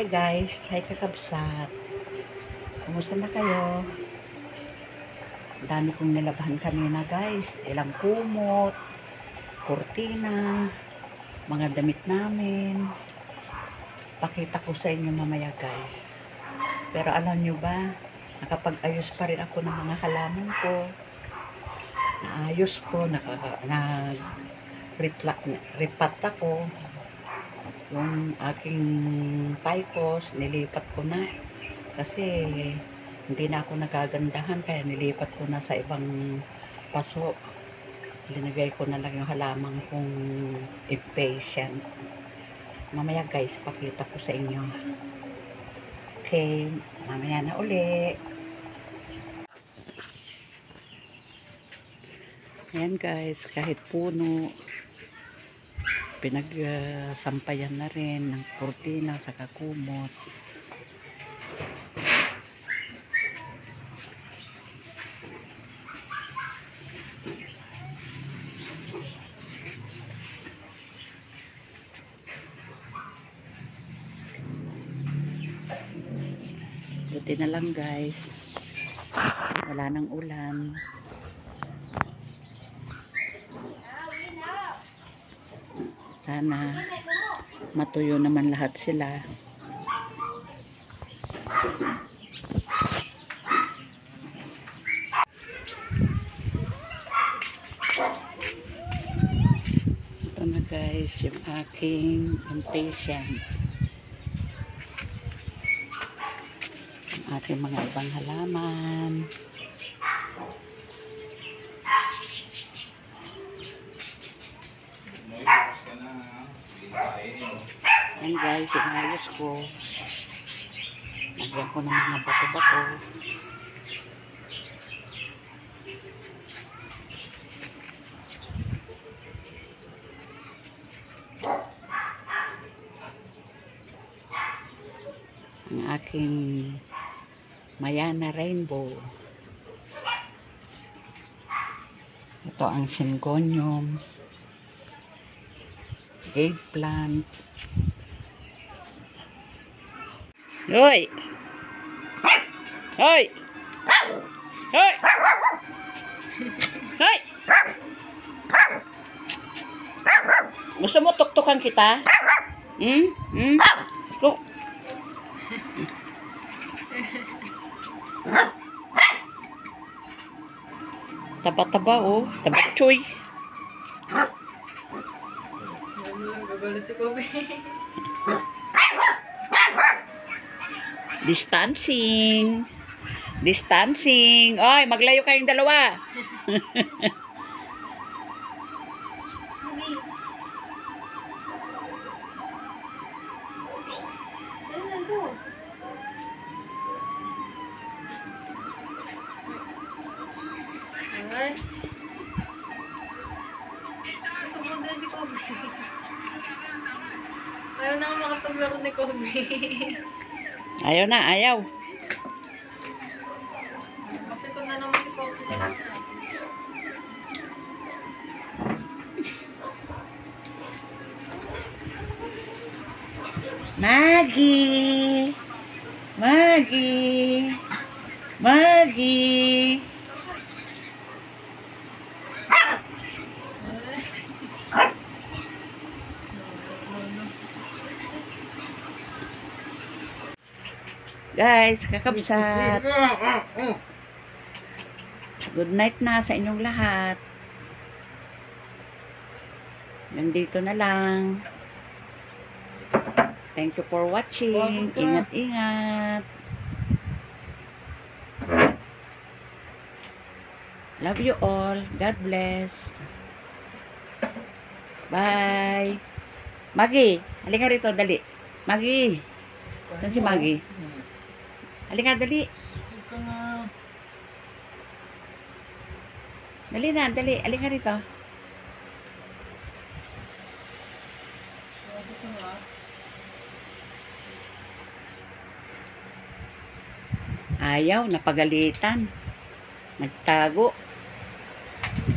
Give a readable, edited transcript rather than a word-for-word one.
guys, hi kakabsat. Kumusta na kayo? Dami kong nilabahan kanina guys. Ilang kumot, kurtina, mga damit namin. Pakita ko sa inyo mamaya guys. Pero alam nyo ba, nakapag-ayos pa rin ako ng mga halaman ko. Naayos ko, nag-ripat ako. Yung aking paikos, nilipat ko na. Kasi hindi na ako nagagandahan, kaya nilipat ko na sa ibang paso. Linagay ko na lang yung halaman kong impatient. Mamaya guys, pakita ko sa inyo. Okay, mamaya na uli. Ayan guys, kahit puno, pinagsampayan na rin ng kurtina sa kumot. Buti na lang guys, wala nang ulan. Sana matuyo naman lahat sila. Ito na guys, yung aking impatient. Yung aking mga ibang halaman. Yan guys, inayos ko. Nagyan ko ng mga bato-bato. Ang aking Mayana Rainbow. Ito ang syngonium, jade plant. Hoy! Hoy! Hoy! Hoy! Gusto mo tuktukan kita? Go. Taba-taba oh, taba-choy. Gabalit si Kobe. Distancing. Distancing. Oy, maglayo kayong dalawa. Ay. Sumunod si Kobe. Ayaw na nga makapaglaro ni Kobe. Ayaw na, ayaw. Kapito na naman si Kobe. Maggie. Maggie. Maggie. Guys, kakabsat. Good night na sa inyong lahat. Nandito na lang. Thank you for watching. Ingat-ingat. Love you all. God bless. Bye. Maggie, halika rito, dali. Maggie. Saan si Maggie? Halika, dali. Dali na, dali. Halika rito. Ayaw, napagalitan. Nagtago.